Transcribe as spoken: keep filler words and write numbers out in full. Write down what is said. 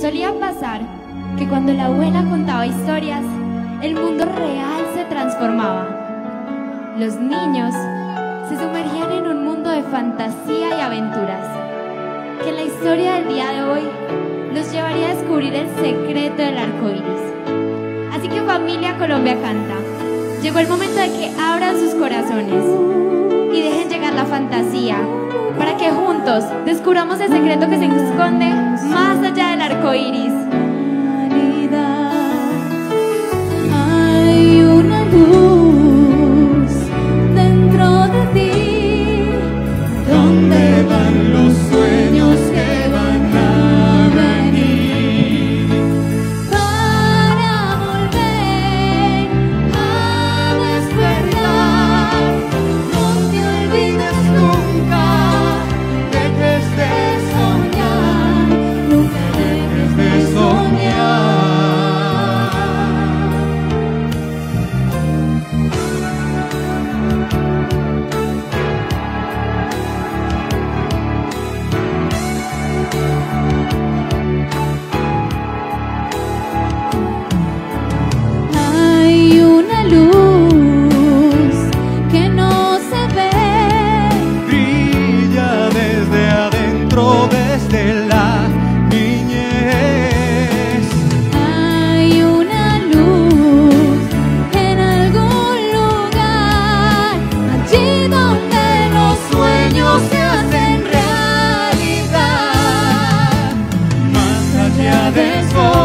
Solía pasar que cuando la abuela contaba historias, el mundo real se transformaba. Los niños se sumergían en un mundo de fantasía y aventuras, que en la historia del día de hoy los llevaría a descubrir el secreto del arco iris. Así que, familia Colombia Canta, llegó el momento de que abran sus corazones y dejen llegar la fantasía, para que juntos descubramos el secreto que se esconde más allá del arco iris. Hay una luz dentro de ti, donde van los sueños que van a venir para volver a despertar. No te olvides nunca, dejes de soñar, nunca dejes de soñar. Hay una luz que no se ve, brilla desde adentro, desde la niñez. hay una luz en algún lugar, allí donde los sueños se hacen realidad. Más allá de eso